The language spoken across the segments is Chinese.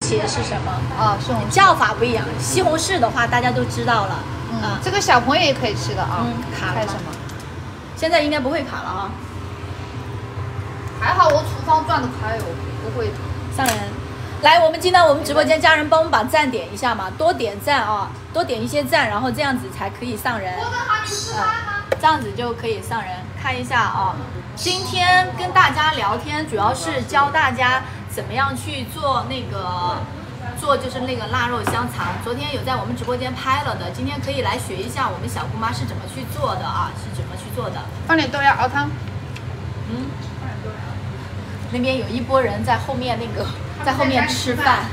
茄是什么？ 啊，西红柿叫法不一样。西红柿的话，大家都知道了。 这个小朋友也可以吃的啊。 卡了吗开什么？ 现在应该不会卡了啊。 还好我厨房转得开哦，不会。 上人，来，我们进到我们直播间，家人帮我们把赞点一下嘛，多点赞啊，多点一些赞，然后这样子才可以上人。这样子就可以上人。看一下啊，今天跟大家聊天，主要是教大家怎么样去做就是那个腊肉香肠。昨天有在我们直播间拍了的，今天可以来学一下我们小姑妈是怎么去做的啊，是怎么去做的。 放点豆芽熬汤。 那边有一波人在后面在后面吃饭，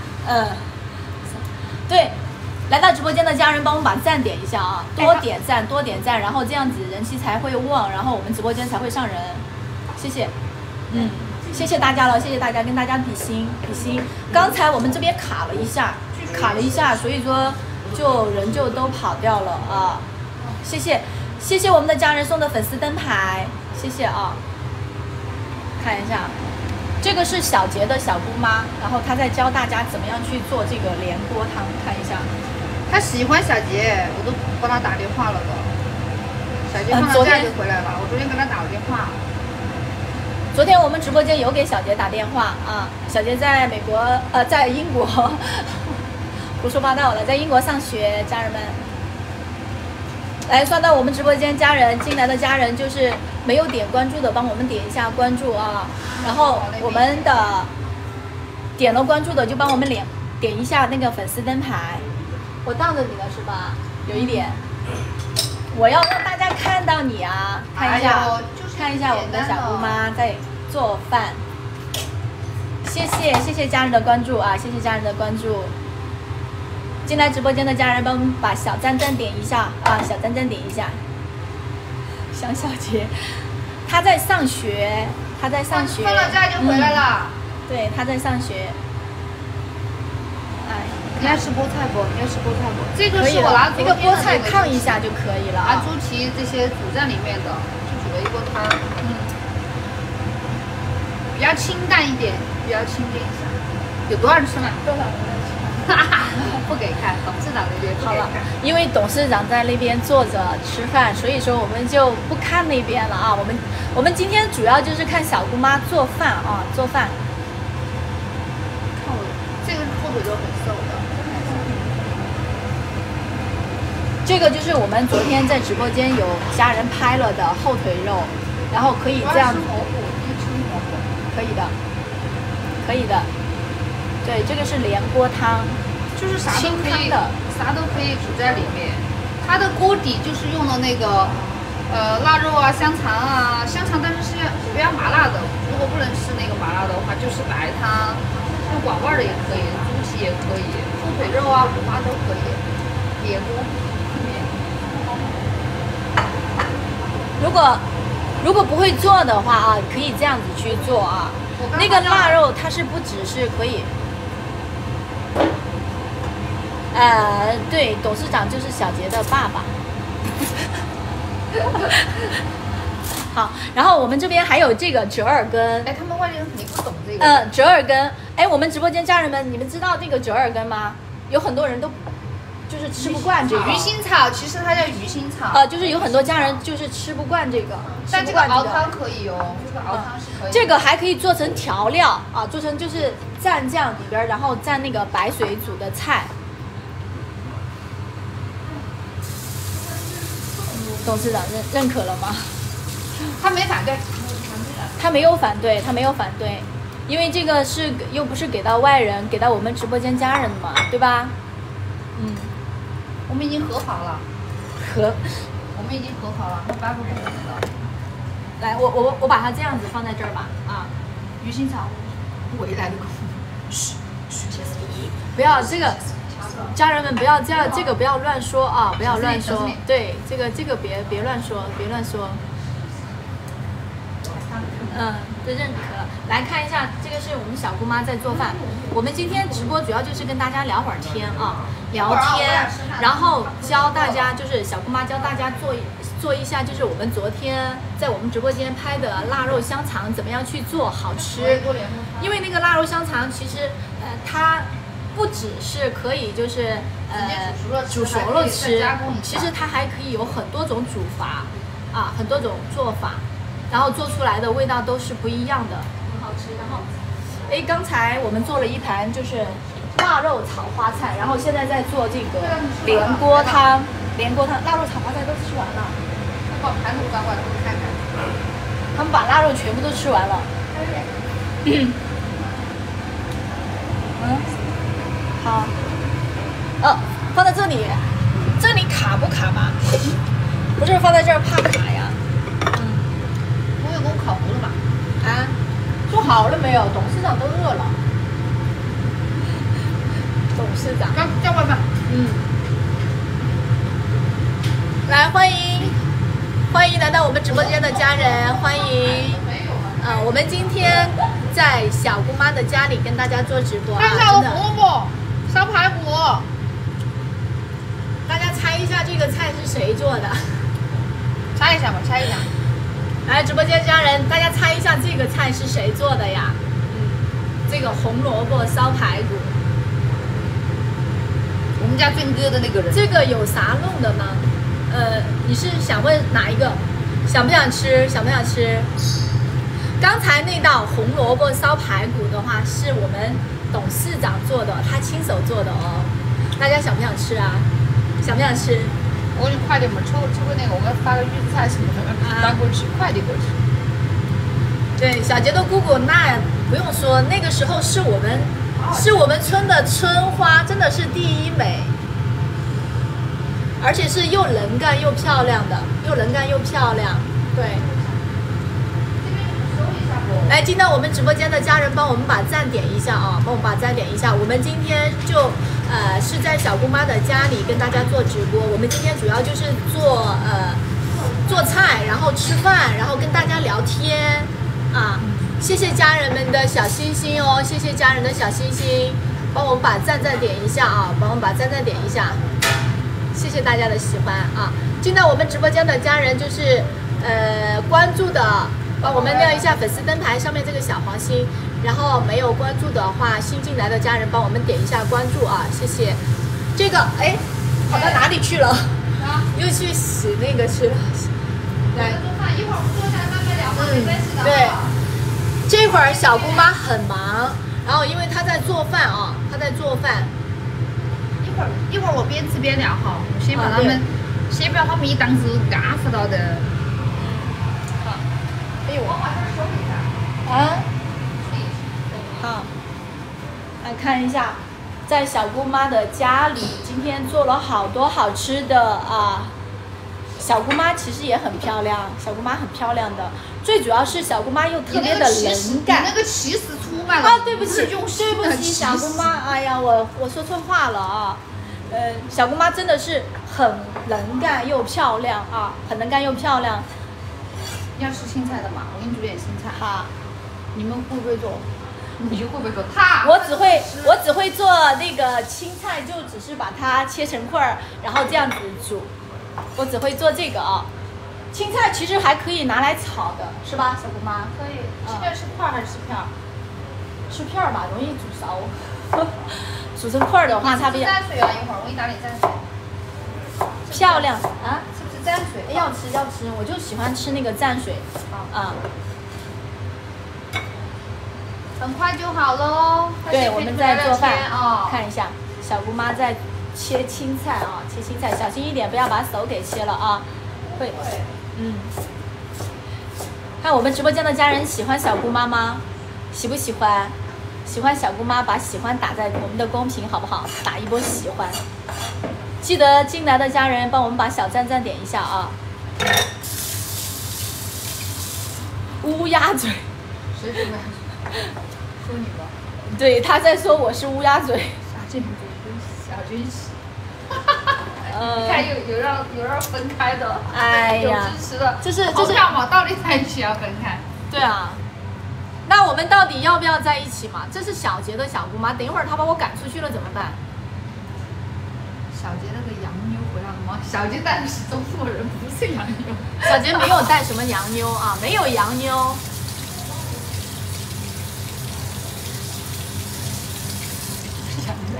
对，来到直播间的家人帮我们把赞点一下啊，多点赞多点赞，然后这样子人气才会旺，然后我们直播间才会上人，谢谢，谢谢大家了，谢谢大家，跟大家比心比心。刚才我们这边卡了一下，所以说人就都跑掉了啊，谢谢我们的家人送的粉丝灯牌，谢谢啊，看一下。这个是小杰的小姑妈，然后她在教大家怎么样去做这个连锅汤，看一下。 他喜欢小杰，我都帮他打电话了都。小杰放到家就回来了，我昨天跟他打了电话。 昨天我们直播间有给小杰打电话啊，小杰在美国在英国，胡说八道了，在英国上学，家人们。来刷到我们直播间家人进来的家人，就是没有点关注的，帮我们点一下关注啊。然后我们的点了关注的，就帮我们点一下那个粉丝灯牌。我当着你了是吧？有一点，我要让大家看到你啊！看一下，看一下我们的小姑妈在做饭。谢谢家人的关注啊！谢谢家人的关注。进来直播间的家人帮我们把小赞赞点一下啊！小赞赞点一下。香小姐，她在上学，放到家就回来了。 对，她在上学。哎， 你要吃菠菜不？这个是我拿那个菠菜烫一下就可以了。 拿猪蹄这些煮在里面的，就煮了一锅汤。比较清淡一点，比较清淡一下。有多少人吃呢？ 多少人吃？ 不给看，董事长那边好了，因为董事长在那边坐着吃饭，所以说我们就不看那边了啊。我们今天主要就是看小姑妈做饭啊，做饭。 看我这个后腿肉很瘦的， 这个就是我们昨天在直播间有家人拍了的后腿肉，然后可以这样子，可以的，可以的。对，这个是连锅汤， 就是啥都可以煮在里面。它的锅底就是用的那个腊肉啊、香肠啊，香肠但是是不要麻辣的。如果不能吃那个麻辣的话，就是白汤，用管味的也可以，猪蹄也可以，猪腿肉啊、五花都可以，连锅。 如果不会做的话啊，可以这样子去做啊。那个腊肉它是不只是可以。对，董事长就是小杰的爸爸。好，然后我们这边还有这个折耳根。 他们外地人肯定不懂这个。 折耳根，我们直播间家人们，你们知道这个折耳根吗？有很多人都就是吃不惯这个。 鱼腥草，其实它叫鱼腥草。 就是有很多家人就是吃不惯这个。 但这个熬汤可以哦，这个熬汤是可以。 这个还可以做成调料啊，做成就是蘸酱里边，然后蘸那个白水煮的菜。董事长认可了吗？ 他没反对， 他没有反对，因为这个是又不是给到外人，给到我们直播间家人的嘛，对吧？ 我们已经和好了，我们已经和好了，他颁布给我们了。 来，我把它这样子放在这儿吧，啊， 鱼腥草，回来的嘘， 不要这个。家人们不要这个不要乱说啊，不要乱说。对，这个别乱说，别乱说。这认可。来看一下，这个是我们小姑妈在做饭。我们今天直播主要就是跟大家聊会儿天啊，聊天，然后教大家就是小姑妈教大家做一下，就是我们昨天在我们直播间拍的腊肉香肠怎么样去做好吃。因为那个腊肉香肠其实它不只是可以就是煮熟了吃，其实它还可以有很多种煮法啊，很多种做法，然后做出来的味道都是不一样的，很好吃。然后，哎，刚才我们做了一盘就是腊肉炒花菜，然后现在在做这个连锅汤，腊肉炒花菜都吃完了。 把盘子端过来，我看看。 他们把腊肉全部都吃完了。好。放在这里，这里卡不卡嘛？不是放在这儿怕卡呀。 我有给我烤糊了吧？ 啊？做好了没有？董事长都饿了。董事长。 叫外卖。 来欢迎来到我们直播间的家人，欢迎。我们今天在小姑妈的家里跟大家做直播啊， 看一下我饽饽烧排骨。 大家猜一下这个菜是谁做的？ 猜一下吧，猜一下。 来，直播间家人，大家猜一下这个菜是谁做的呀？这个红萝卜烧排骨。 我们家俊哥的那个人。 这个有啥弄的吗？你是想问哪一个？想不想吃？想不想吃？刚才那道红萝卜烧排骨的话，是我们董事长做的，他亲手做的哦。大家想不想吃啊？想不想吃？ 我说你快点嘛，抽个那个，我们发个预制菜什么的，搬过去，快点过去。 对，小杰的姑姑那不用说，那个时候是我们村的村花，真的是第一美。而且是又能干又漂亮的，对。来，进到我们直播间的家人，帮我们把赞点一下啊！帮我们把赞点一下。我们今天是在小姑妈的家里跟大家做直播。我们今天主要就是做菜，然后吃饭，然后跟大家聊天啊。谢谢家人们的小心心哦，谢谢家人的小心心，帮我们把赞点一下啊！帮我们把赞点一下。谢谢大家的喜欢啊！进到我们直播间的家人就是关注的，帮我们亮一下粉丝灯牌上面这个小黄心，然后没有关注的话，新进来的家人帮我们点一下关注啊！谢谢。这个哎，跑到哪里去了？又去洗那个去了。来， 一会儿我们坐下来慢慢聊，没关系的。 对，这会儿小姑妈很忙，然后因为她在做饭啊，她在做饭。 一会儿我边吃边聊哈，我先把他们，先把他们一档子嘎死到的。 好，哎呦， 我把它收一下。 啊？好，来看一下，在小姑妈的家里，今天做了好多好吃的啊。小姑妈其实也很漂亮，小姑妈很漂亮的，最主要是小姑妈又特别的能干。 你那个起司出卖了。 啊，对不起，对不起，小姑妈，哎呀，我说错话了啊。小姑妈真的是很能干又漂亮啊，很能干又漂亮。 要吃青菜的嘛，我给你煮点青菜。 好， 你们会不会做？你会不会做？ 我只会做那个青菜，就只是把它切成块儿，然后这样子煮。我只会做这个啊。青菜其实还可以拿来炒的，是吧，小姑妈？ 可以。这边是块还是吃片儿？ 吃片儿吧，容易煮熟。煮成块儿的话，它比较。 蘸水啊，一会儿我给你打点蘸水。 漂亮啊！ 是不是蘸水？ 要吃，我就喜欢吃那个蘸水。啊。 很快就好喽。 对，我们在做饭啊。 看一下，小姑妈在切青菜啊，切青菜，小心一点，不要把手给切了啊。会。看我们直播间的家人喜欢小姑妈吗？喜不喜欢？喜欢小姑妈，把喜欢打在我们的公屏好不好？打一波喜欢。记得进来的家人帮我们把小赞点一下啊。乌鸦嘴。 谁说的？说你吧。 对，他在说我是乌鸦嘴。 啥这名字？小军喜。你看有让分开的， 哎呀， 有支持的， 这是票嘛，到底在一起要分开？ 对啊，那我们到底要不要在一起嘛？这是小杰的小姑妈，等一会儿他把我赶出去了怎么办？ 小杰那个洋妞回来了吗？小杰带的是中国人，不是洋妞。 小杰没有带什么洋妞啊，没有洋妞。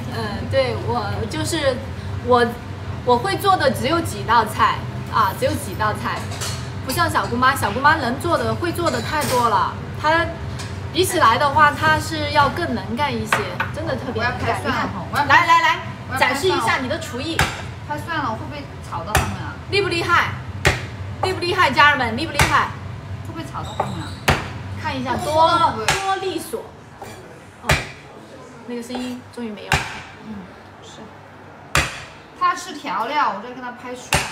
对我就是我会做的只有几道菜啊，只有几道菜，不像小姑妈，小姑妈能做的会做的太多了，她比起来的话，她是要更能干一些，真的特别能干。你看，来，展示一下你的厨艺。 拍蒜了，会不会炒到他们啊？ 厉不厉害？厉不厉害，家人们？厉不厉害？ 会不会炒到他们啊？ 看一下多利索。哦，那个声音终于没有了。 是。他吃调料，我在跟他拍蒜。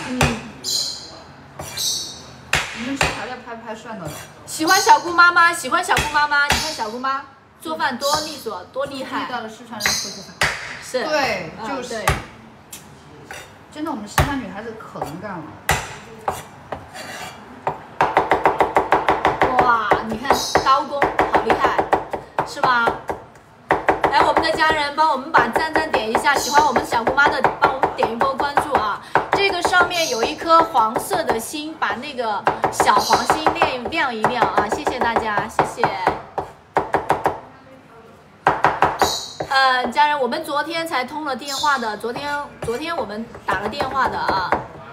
你们吃调料拍蒜的。喜欢小姑妈吗？ 喜欢小姑妈吗？你看小姑妈做饭多利索，多厉害。 遇到了四川人会做饭。 是。 对，就是。真的，我们四川女孩子可能干了。 哇，你看刀工好厉害，是吧？来，我们的家人帮我们把赞点一下，喜欢我们小姑妈的帮我们点一波关注啊！这个上面有一颗黄色的心，把那个小黄心亮一亮啊！谢谢大家，谢谢。家人，我们昨天才通了电话的，昨天我们打了电话的啊。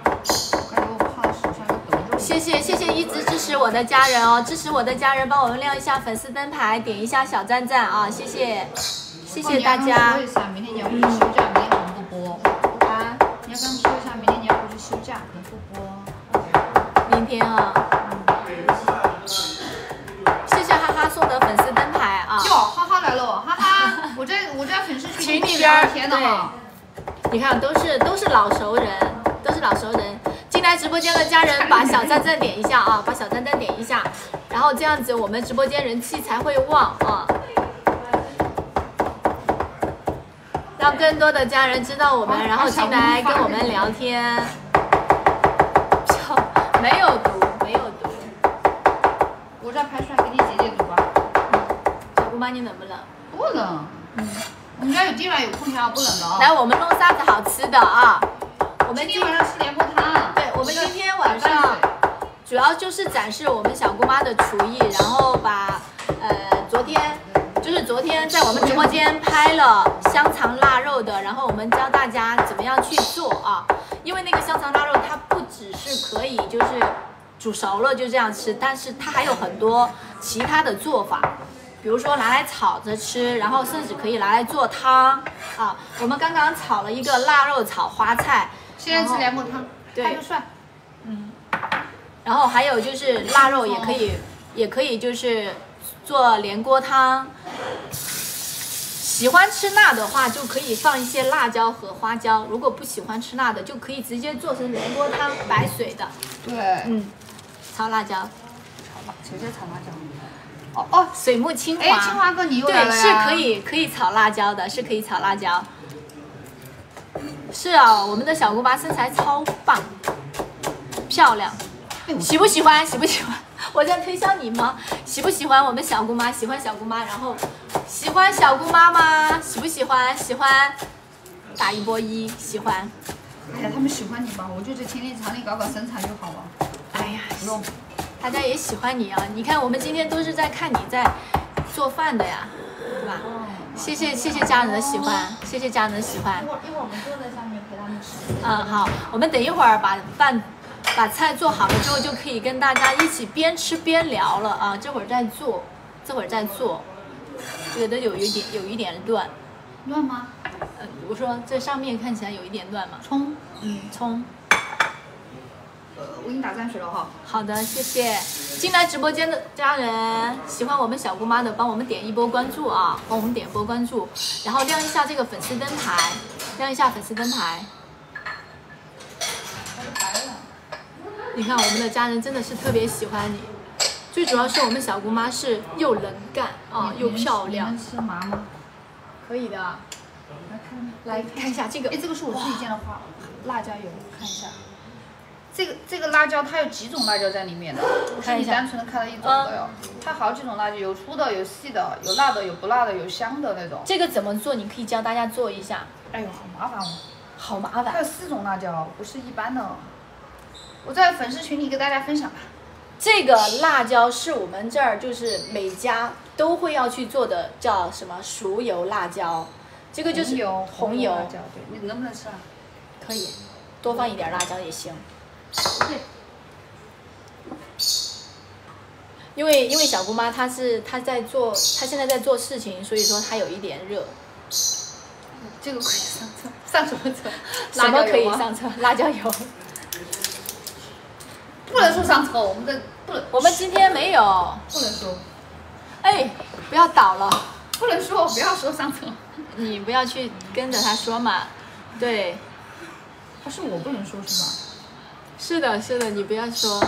谢谢一直支持我的家人哦，支持我的家人帮我们亮一下粉丝灯牌，点一下小赞啊，谢谢大家。 说一下，明天你要回去休假，明天可能不播啊。你要跟他们说一下，明天你要回去休假，可能不播。 明天啊。谢谢哈哈送的粉丝灯牌啊。 哟，哈哈来了，哈哈，我在粉丝群里边天的哈。 你看都是老熟人，进来直播间的家人把小赞点一下啊，把小赞点一下，然后这样子我们直播间人气才会旺啊，让更多的家人知道我们，然后进来跟我们聊天。没有毒。 我在拍蒜，给你姐读吧。 小姑妈你冷不冷？ 不冷。我们家有地暖有空调，不冷的哦。 来，我们弄啥子好吃的啊？我们今天晚上吃莲藕汤。 对，我们今天晚上主要就是展示我们小姑妈的厨艺，然后把昨天在我们直播间拍了香肠腊肉的，然后我们教大家怎么样去做啊。因为那个香肠腊肉它不只是可以就是煮熟了就这样吃，但是它还有很多其他的做法。比如说拿来炒着吃，然后甚至可以拿来做汤啊。我们刚刚炒了一个腊肉炒花菜， 现在吃莲藕汤， 对，蒜，然后还有就是腊肉也可以就是做连锅汤。喜欢吃辣的话，就可以放一些辣椒和花椒；如果不喜欢吃辣的，就可以直接做成连锅汤，白水的。 对， 炒辣椒， 直接炒辣椒。 水木清华。 哎，清华哥你又来了呀？ 对，是可以炒辣椒的，是可以炒辣椒。是啊，我们的小姑妈身材超棒，漂亮。喜不喜欢？我在推销你吗？喜不喜欢我们小姑妈？喜欢小姑妈，然后喜欢小姑妈吗？喜不喜欢？喜欢，打一波1，喜欢。 哎呀，他们喜欢你吧？我就天天厂里搞身材就好了。 哎呀， 不用。 大家也喜欢你啊！你看，我们今天都是在看你在做饭的呀，对吧？谢谢家人的喜欢，谢谢家人的喜欢。 一会儿我们坐在下面陪他们吃。 好，我们等一会儿把菜做好了之后，就可以跟大家一起边吃边聊了啊！这会儿再做，这个都有一点乱。 乱吗？ 我说这上面看起来有一点乱嘛。 葱。 葱。 我给你打蘸水了哈。 好的，谢谢。进来直播间的家人，喜欢我们小姑妈的，帮我们点一波关注啊！帮我们点一波关注，然后亮一下这个粉丝灯牌，你看我们的家人真的是特别喜欢你，最主要是我们小姑妈是又能干啊，又漂亮。 你们吃麻吗？ 可以的。来看一下这个。 哎，这个是我自己建的花辣椒油，看一下。这个辣椒它有几种辣椒在里面的，不是你单纯的看到一种的哟，它好几种辣椒，有粗的，有细的，有辣的，有不辣的，有香的那种。 这个怎么做？你可以教大家做一下。 哎呦，好麻烦哦， 好麻烦。 它有4种辣椒，不是一般的。我在粉丝群里跟大家分享吧。 这个辣椒是我们这儿就是每家都会要去做的，叫什么熟油辣椒。 这个就是红油辣椒，对，你能不能吃啊？ 可以多放一点辣椒也行。 对。 因为小姑妈她现在在做事情，所以说她有一点热。 这个可以上车，上什么车？ 什么可以上车？辣椒油。 不能说上车，我们的不能。 我们今天没有。 不能说。 哎，不要倒了。 不能说，不要说上车。 你不要去跟着他说嘛。对。 他是我不能说是吧？ 是的，是的，你不要说。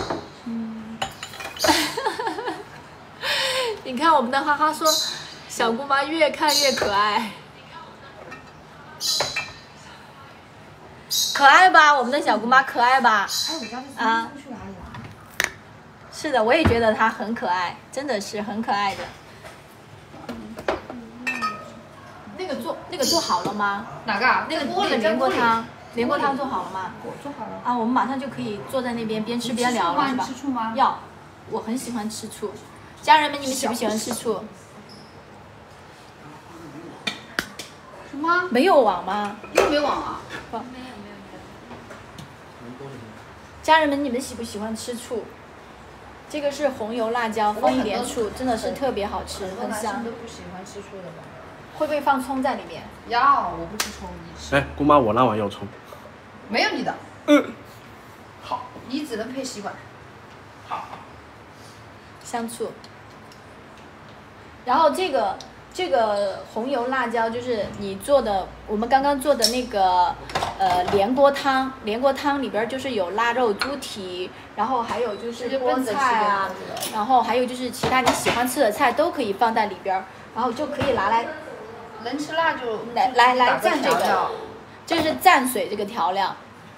你看我们的哈哈说，小姑妈越看越可爱。可爱吧，我们的小姑妈可爱吧？ 哎，我家的孙子去哪里了？ 是的，我也觉得她很可爱，真的是很可爱的。那个做好了吗？ 哪个啊？ 那个莲锅汤做好了吗？ 我做好了。 啊，我们马上就可以坐在那边边吃边聊了，是吧？ 吃醋吗？ 要，我很喜欢吃醋。家人们，你们喜不喜欢吃醋？ 什么？ 没有网吗？ 又没网啊？ 没有。家人们，你们喜不喜欢吃醋？这个是红油辣椒，放一点醋，真的是特别好吃，很香。 都不喜欢吃醋的吧？ 会不会放葱在里面？ 要，我不吃葱，你吃。 哎，姑妈，我那碗有葱。 没有你的。 好。 你只能配吸管。 好。 香醋。然后这个红油辣椒就是你做的，我们刚刚做的那个莲锅汤里边就是有腊肉、猪蹄，然后还有就是菠菜啊，然后还有就是其他你喜欢吃的菜都可以放在里边，然后就可以拿来。 能吃辣就来蘸这个，这是蘸水这个调料，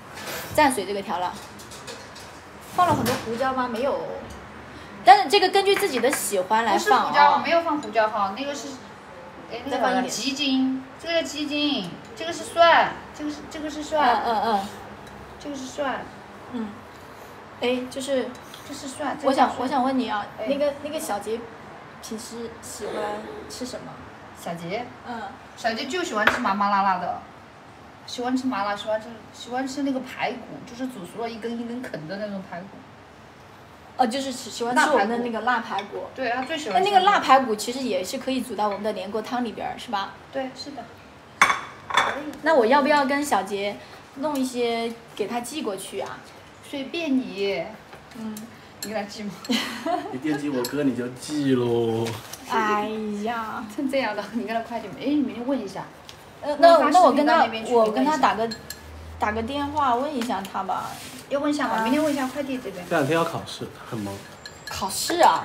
放了很多胡椒吗？没有，但是这个根据自己的喜欢来放。 不是胡椒，没有放胡椒哈，那个是， 再放一点鸡精，这个鸡精，这个是蒜，这个是蒜，这个是蒜， 哎，这是蒜。 我想问你啊，那个小杰平时喜欢吃什么？ 小杰，小杰就喜欢吃麻辣的，喜欢吃麻辣，喜欢吃那个排骨，就是煮熟了一根一根啃的那种排骨。 就是喜欢吃我们的那个辣排骨。 对，他最喜欢。 那个辣排骨其实也是可以煮到我们的莲锅汤里边，是吧？ 对，是的。 那我要不要跟小杰弄一些给他寄过去啊？ 随便你。你给他寄吗？ 你惦记我哥，你就寄喽。 哎呀， 成这样的，你给他快点。哎，你明天问一下。 那我跟他打个电话问一下他吧。 要问一下吧，明天问一下快递这边。 这两天要考试，很忙。 考试啊？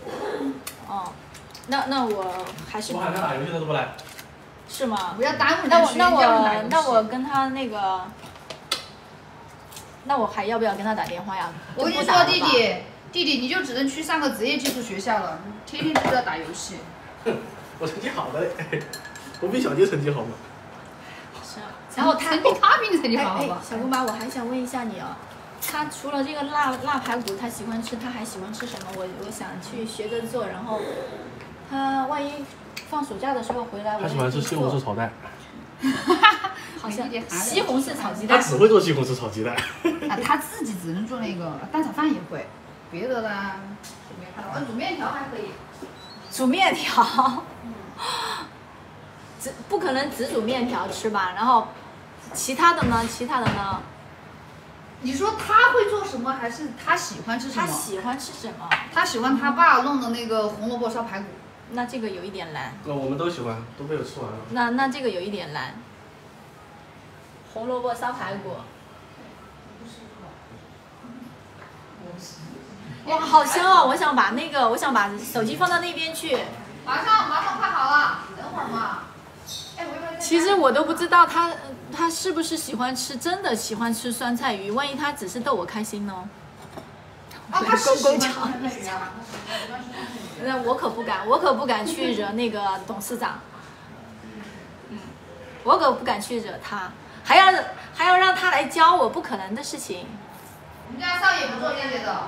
那我还是。 我喊他打游戏他都不来。 是吗？ 不要耽误人那我跟他那个。那我还要不要跟他打电话呀？ 我跟你说，弟弟，你就只能去上个职业技术学校了，天天都在打游戏。 我成绩好的嘞，我比小杰成绩好嘛。 是啊。然后他比你成绩好吧？ 小姑妈，我还想问一下你啊，他除了这个辣排骨，他喜欢吃，他还喜欢吃什么？我想去学着做，然后他万一放暑假的时候回来， 他喜欢吃西红柿炒蛋。 好像西红柿炒鸡蛋。 他只会做西红柿炒鸡蛋。 他自己只能做那个蛋炒饭也会，别的啦，煮面条还可以。 煮面条。不可能只煮面条吃吧？然后其他的呢？ 你说他会做什么，还是他喜欢吃什么？ 他喜欢吃什么？ 他喜欢他爸弄的那个红萝卜烧排骨。 那这个有一点难。 我们都喜欢，都被我吃完了。 那这个有一点难。红萝卜烧排骨。哇，好香哦！我想把手机放到那边去。 马上快好了，等会儿嘛。 其实我都不知道他是不是真的喜欢吃酸菜鱼，万一他只是逗我开心呢？ 他是喜欢吃酸菜鱼啊。 那我可不敢去惹那个董事长。我可不敢去惹他，还要让他来教我，不可能的事情。 我们家少爷不做这些的。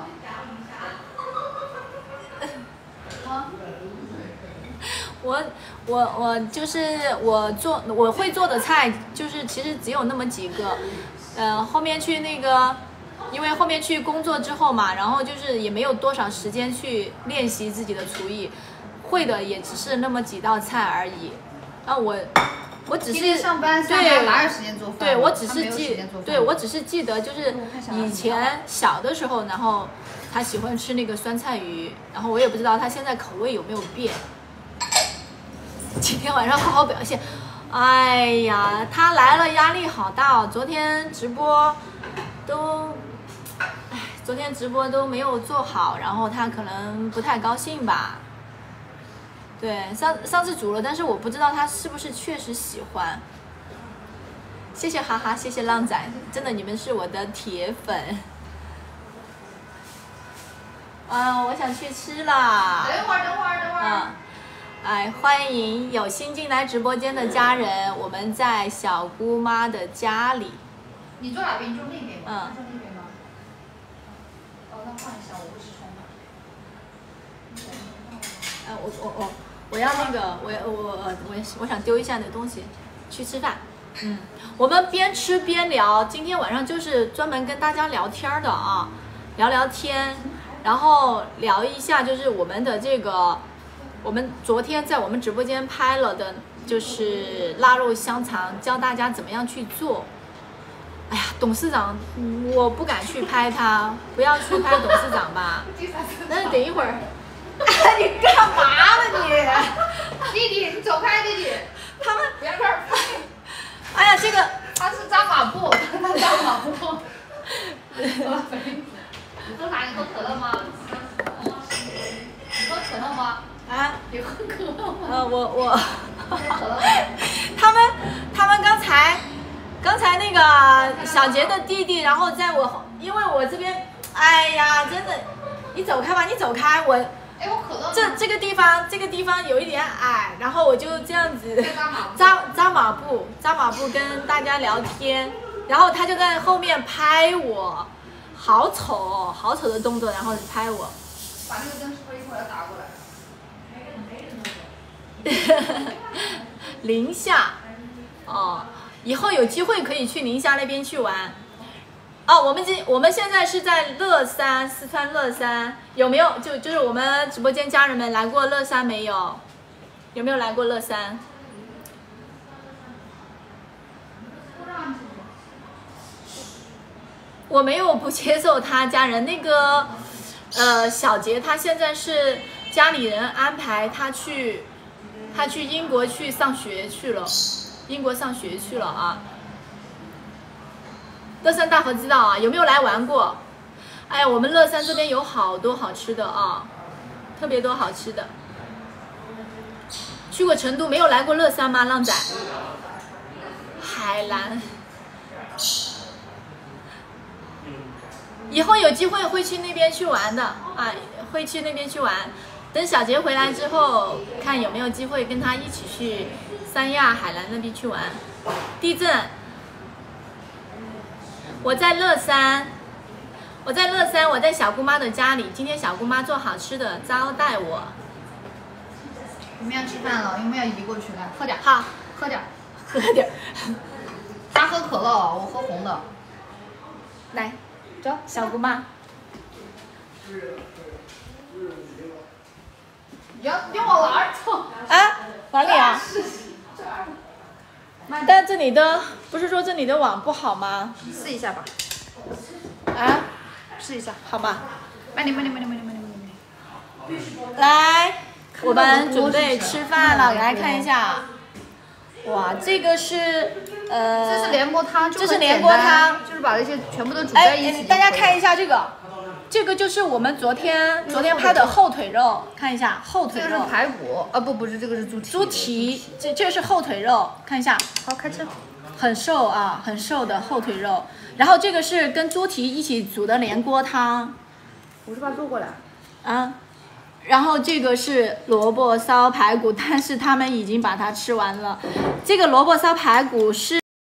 我就是我会做的菜，就是其实只有那么几个，后面去那个，因为后面去工作之后嘛，然后就是也没有多少时间去练习自己的厨艺，会的也只是那么几道菜而已。啊，我只是天天上班对哪有时间做饭？ 对我只是记得就是以我前小的时候，然后他喜欢吃那个酸菜鱼，然后我也不知道他现在口味有没有变。今天晚上好好表现。哎呀，他来了压力好大哦，昨天直播都没有做好，然后他可能不太高兴吧。对，上次煮了，但是我不知道他是不是确实喜欢。谢谢哈哈，谢谢浪仔，真的你们是我的铁粉。啊，我想去吃了。 等会儿。 哎，欢迎有新进来直播间的家人，我们在小姑妈的家里。 你坐哪边？你坐那边吗？ 嗯。 坐那边吗？哦，那换一下，我不是冲我要那个，我想丢一下那个东西，去吃饭。我们边吃边聊，今天晚上就是专门跟大家聊天的啊，聊聊天，然后聊一下就是我们的这个，我们昨天在我们直播间拍了的，就是腊肉香肠，教大家怎么样去做。哎呀，董事长，我不敢去拍他，不要去拍董事长吧。那等一会儿。你干嘛呢你？ 弟弟，你走开，弟弟。 他们不要这儿拍。 哎呀，这个他是扎马步，他扎马步。你喝啥？你喝可乐吗？你喝可乐吗？ 啊？ 你喝可乐吗？ 我。他们刚才那个小杰的弟弟，然后在因为我这边，哎呀，真的，你走开吧，你走开，我这个地方有一点矮，然后我就这样子扎马步跟大家聊天，然后他就在后面拍我，好丑的动作，然后拍我。 把那个灯是不是一会儿打过来？ 宁夏，哦，以后有机会可以去宁夏那边去玩。哦，我们现在是在乐山，四川乐山，有没有就是我们直播间家人们来过乐山没有？有没有来过乐山？我没有不接受他家人那个，小杰他现在是家里人安排他去英国去上学去了，英国上学去了啊。乐山大河知道啊？有没有来玩过？哎呀，我们乐山这边有好多好吃的啊，特别多好吃的。去过成都，没有来过乐山吗？浪仔，海南，以后有机会会去那边去玩的啊，会去那边去玩。等小杰回来之后，看有没有机会跟他一起去三亚、海南那边去玩。地震。我在乐山，我在小姑妈的家里。今天小姑妈做好吃的招待我。 我们要吃饭了，我们要移过去，来喝点。 好， 喝点。 喝点。 他喝可乐，我喝红的。 来，走，小姑妈。 你要往哪儿走？ 啊，哪里啊？但这里的不是说这里的网不好吗？ 试一下吧。 啊？ 试一下， 好吧。 慢点。 来，我们准备吃饭了，来看一下。哇，这个是这是连锅汤， 这是连锅汤， 就是把那些全部都煮在一起。 大家看一下这个。这个就是我们昨天拍的后腿肉，看一下后腿肉。 这个是排骨，不是，这个是猪蹄。 猪蹄，这是后腿肉，看一下。 好，开吃。 很瘦啊，很瘦的后腿肉。然后这个是跟猪蹄一起煮的连锅汤。 我是把它做过来。 啊。然后这个是萝卜烧排骨，但是他们已经把它吃完了。这个萝卜烧排骨是。